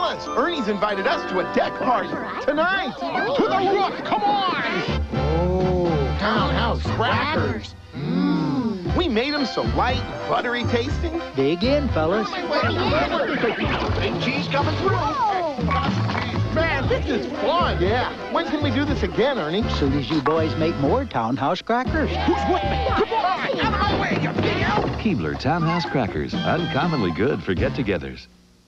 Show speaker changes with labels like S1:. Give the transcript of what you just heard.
S1: Fellas, Ernie's invited us to a deck party tonight. To the roof, come on! Oh, townhouse crackers. We made them so light and buttery tasting.
S2: Dig in, fellas.
S1: Big cheese coming through. Man, this is fun. Yeah. When can we do this again, Ernie?
S2: As soon as you boys make more townhouse crackers.
S1: Who's with me? Come on! Out of my way, you big elf!
S3: Keebler Townhouse Crackers. Uncommonly good for get-togethers.